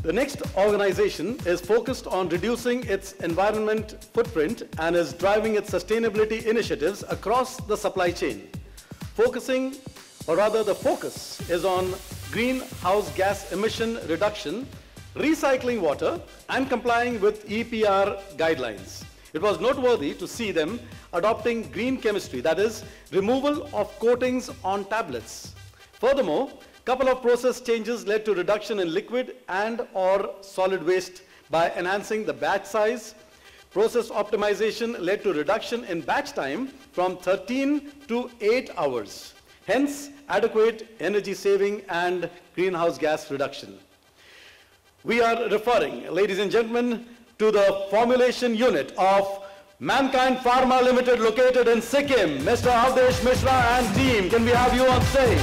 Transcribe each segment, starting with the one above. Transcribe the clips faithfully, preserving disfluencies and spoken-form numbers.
The next organization is focused on reducing its environment footprint and is driving its sustainability initiatives across the supply chain. Focusing, or rather the focus, is on greenhouse gas emission reduction, recycling water, and complying with E P R guidelines. It was noteworthy to see them adopting green chemistry, that is, removal of coatings on tablets. Furthermore, a couple of process changes led to reduction in liquid and or solid waste by enhancing the batch size. Process optimization led to reduction in batch time from thirteen to eight hours. Hence, adequate energy saving and greenhouse gas reduction. We are referring, ladies and gentlemen, to the formulation unit of Mankind Pharma Limited located in Sikkim. Mister Avdesh Mishra and team, can we have you on stage?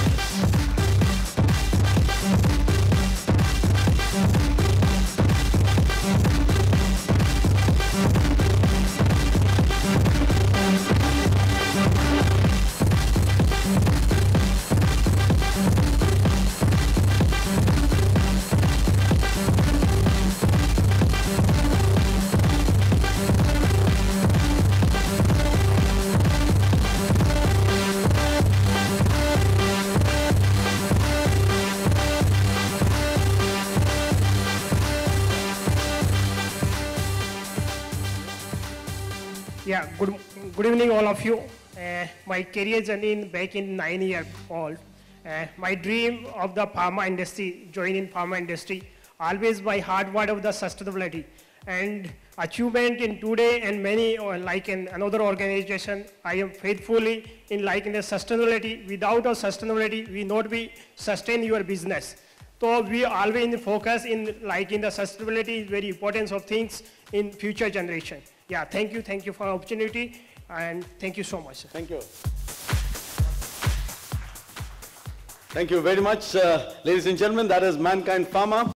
Yeah, good, good evening all of you. Uh, my career journey in, back in nine years old. Uh, my dream of the pharma industry, joining pharma industry, always by hard work of the sustainability. And achievement in today and many, uh, like in another organization, I am faithfully in like in the sustainability. Without a sustainability, we not be sustain your business. So we always focus in like in the sustainability is very important of things in future generation. Yeah, thank you, thank you for the opportunity, and thank you so much. Thank you. Thank you very much, uh, ladies and gentlemen. That is Mankind Pharma.